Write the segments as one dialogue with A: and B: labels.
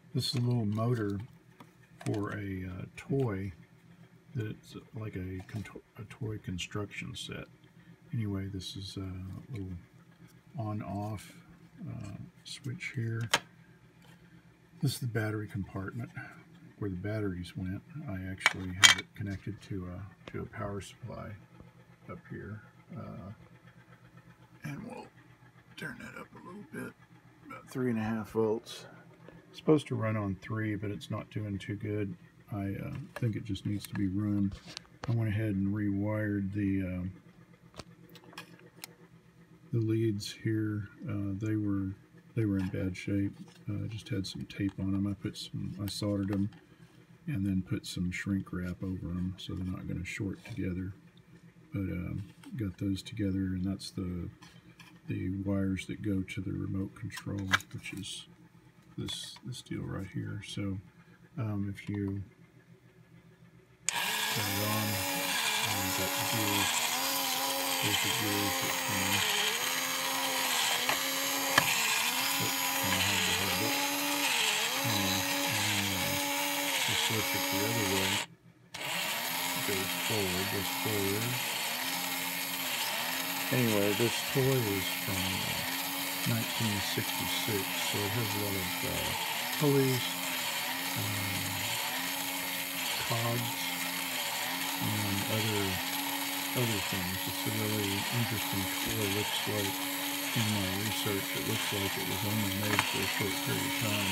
A: This is a little motor for a toy that's like a toy construction set. Anyway, this is a little on-off switch here. This is the battery compartment where the batteries went. I actually have it connected to a power supply up here, and we'll turn that up a little bit. About 3.5 volts. It's supposed to run on 3, but it's not doing too good. I think it just needs to be run. I went ahead and rewired the leads here. They were in bad shape. Just had some tape on them. I soldered them and then put some shrink wrap over them so they're not going to short together. But got those together, and that's the wires that go to the remote control, which is this deal right here. So if you turn it on, you've got the gears. There's the gears that come. You switch it the other way. It goes forward. Anyway, this toy was from 1966, so it has a lot of pulleys, cogs, and other things. It's a really interesting toy. It looks like, in my research, it looks like it was only made for a short period of time.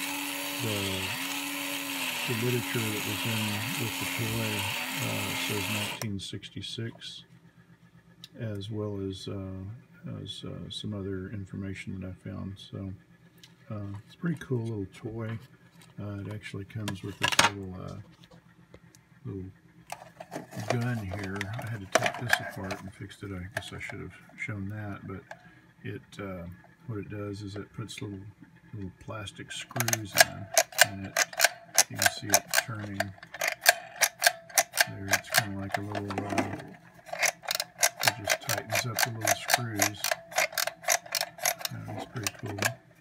A: The literature that was in with the toy says 1966, as well as some other information that I found. So it's a pretty cool little toy. It actually comes with this little gun here. I had to take this apart and fix it. I guess I should have shown that, but what it does is it puts little plastic screws in, and you can see it turning there. It's kind of like a little it just tightens up the little screws. It's pretty cool.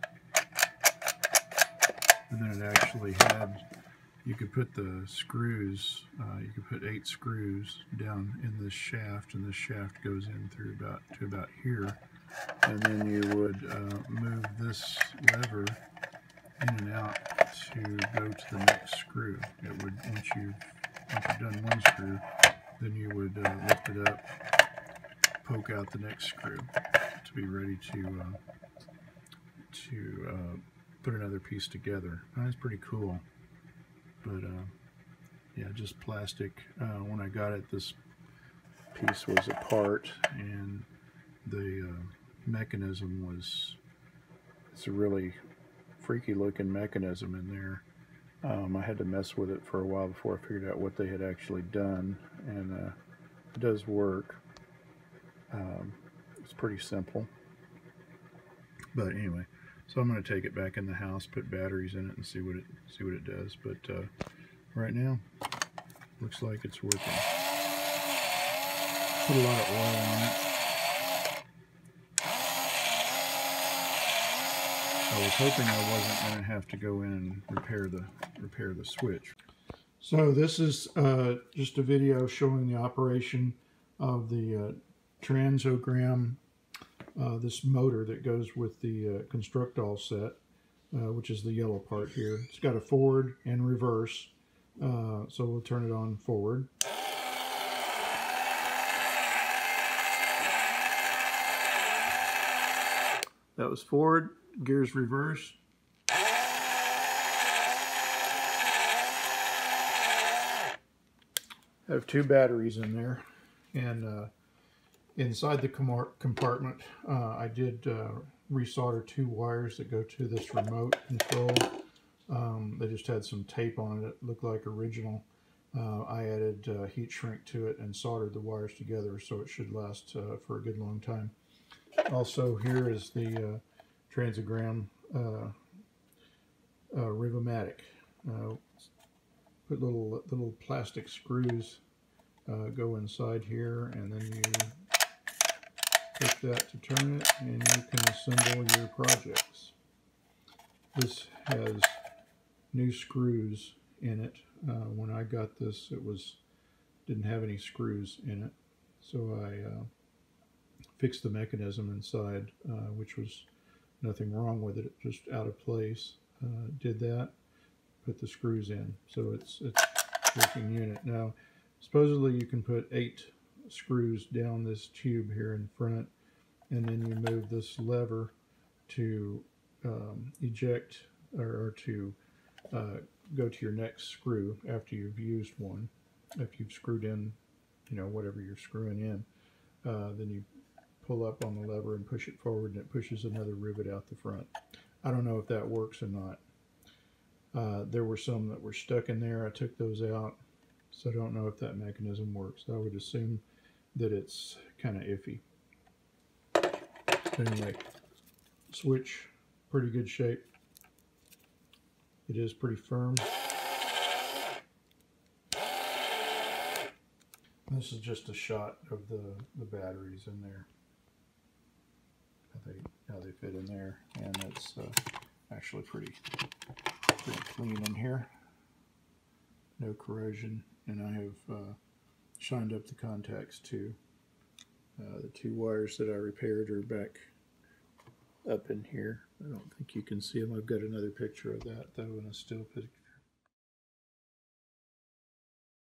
A: And then it actually had, you could put the screws, you could put 8 screws down in this shaft, and this shaft goes in through to about here, and then you would move this lever in and out to go to the next screw. It would, once you've done one screw, then you would lift it up, poke out the next screw to be ready to put another piece together. That's pretty cool. But yeah, just plastic. When I got it, this piece was apart, and the mechanism was, it's a really freaky looking mechanism in there. I had to mess with it for a while before I figured out what they had actually done, and it does work. It's pretty simple. But anyway, so I'm going to take it back in the house, put batteries in it, and see what it does. But right now, looks like it's working. Put a lot of oil on it. I was hoping I wasn't going to have to go in and repair the switch. So this is just a video showing the operation of the Transogram, this motor that goes with the Construct-All set, which is the yellow part here. It's got a forward and reverse, so we'll turn it on forward. That was forward, gears reverse. I have 2 batteries in there, and inside the compartment I did resolder 2 wires that go to this remote control. They just had some tape on it. It looked like original. I added heat shrink to it and soldered the wires together, so it should last for a good long time. Also, here is the Transogram Rivomatic. Put little plastic screws go inside here, and then you click that to turn it, and you can assemble your projects. This has new screws in it. When I got this, it didn't have any screws in it, so I fixed the mechanism inside, which was nothing wrong with it, just out of place. Did that, put the screws in, so it's a working unit. Now, supposedly you can put 8 screws down this tube here in front, and then you move this lever to eject or to go to your next screw after you've used one. If you've screwed in, whatever you're screwing in, then you pull up on the lever and push it forward, and it pushes another rivet out the front. I don't know if that works or not. There were some that were stuck in there. I took those out, so I don't know if that mechanism works. I would assume that it's kind of iffy. Anyway, switch, pretty good shape. It is pretty firm. This is just a shot of the batteries in there. How they fit in there, and it's actually pretty clean in here. No corrosion, and I have shined up the contacts too. The 2 wires that I repaired are back up in here. I don't think you can see them. I've got another picture of that though in a still